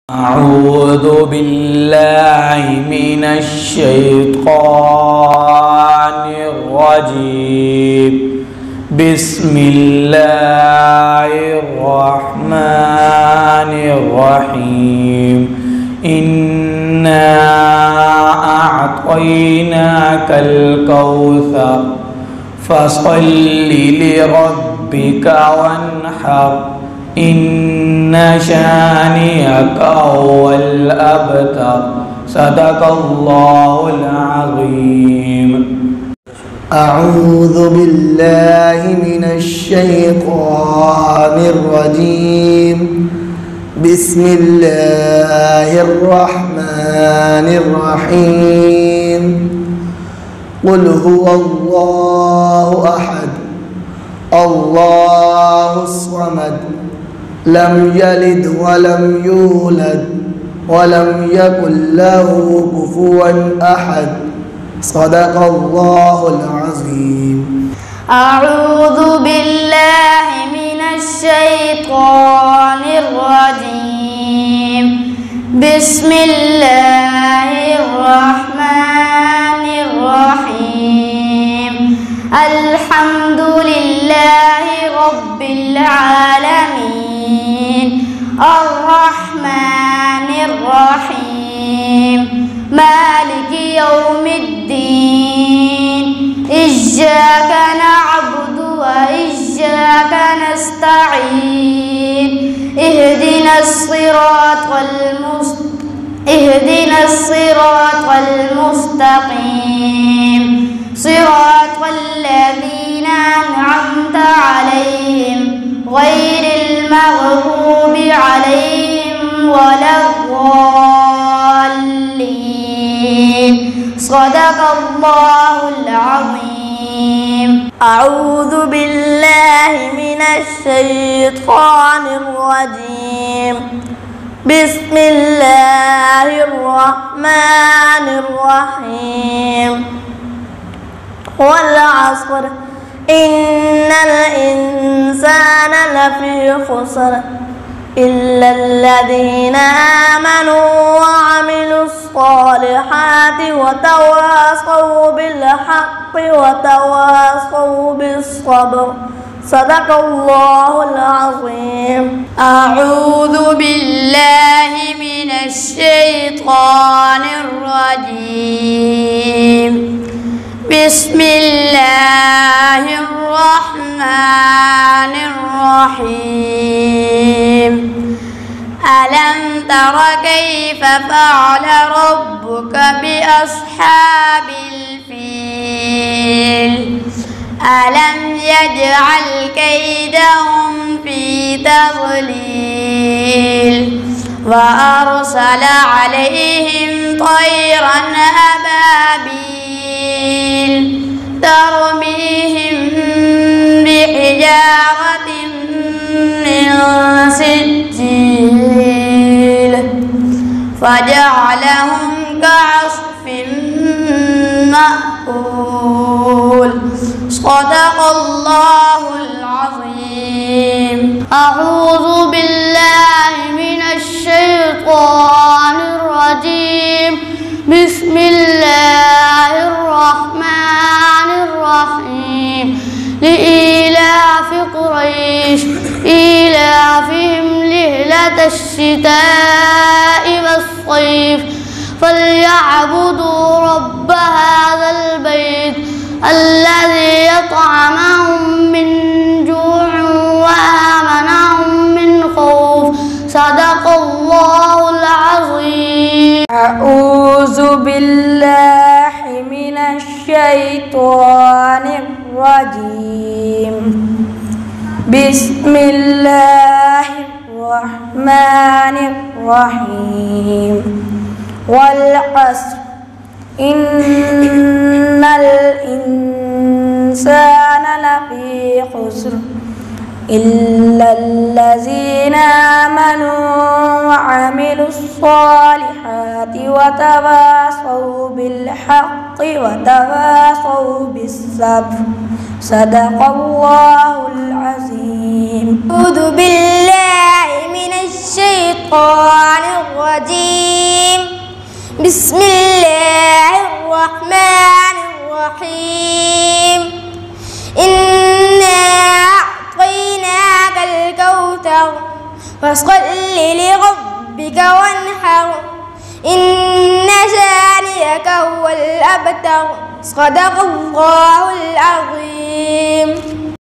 أعوذ بالله من الشيطان الرجيم. بسم الله الرحمن الرحيم. إنا أعطيناك الكوثر فصل لربك وانحر إن شانئك هو الأبتر. صدق الله العظيم. أعوذ بالله من الشيطان الرجيم. بسم الله الرحمن الرحيم. قل هو الله أحد الله الصمد لم يلد ولم يولد ولم يكن له كفوا أحد. صدق الله العظيم. أعوذ بالله من الشيطان الرجيم. بسم الله الرحمن الرحيم. الحمد لله رب العالمين الرحمن الرحيم مالك يوم الدين. إياك نعبد وإياك نستعين. اهدنا الصراط المستقيم صراط الذين أنعمت عليهم غير المغضوب عليهم ولا الضالين. صدق الله العظيم. أعوذ بالله من الشيطان الرجيم. بسم الله الرحمن الرحيم. والعصر إن الإنسان لفي خسر إلا الذين آمنوا وعملوا الصالحات وتواصوا بالحق وتواصوا بالصبر. صدق الله العظيم. أعوذ بالله من الشيطان الرجيم. بسم الله الرحمن الرحيم. ألم تر كيف فعل ربك بأصحاب الفيل؟ ألم يجعل كيدهم في تضليل وأرسل عليهم طيرا أبابيل ترميهم بحجارة من سجيل فجعلهم كعصف مأكول. صدق الله العظيم. أعوذ بالله من الشيطان الرجيم. بسم الله الرحمن الرحيم. لإيلاف قريش إيلافهم رحلة الشتاء والصيف فليعبدوا رب هذا البيت الذي يطعمهم من جوع وآمنهم من خوف. صدق الله العظيم. أعوذ بالله من الشيطان الرجيم. بسم الله الرحمن الرحيم. والعصر إن الإنسان لفي خسر إلا الذين آمنوا وعملوا الصالحات وتواصوا بالحق وتواصوا بالصبر. صدق الله العظيم. أعوذ بالله من الشيطان الرجيم. بسم الله الرحمن الرحيم إنا أعطيناك الكوثر فصل لربك وانحر إن شانئك هو الأبتر صدق الله العظيم.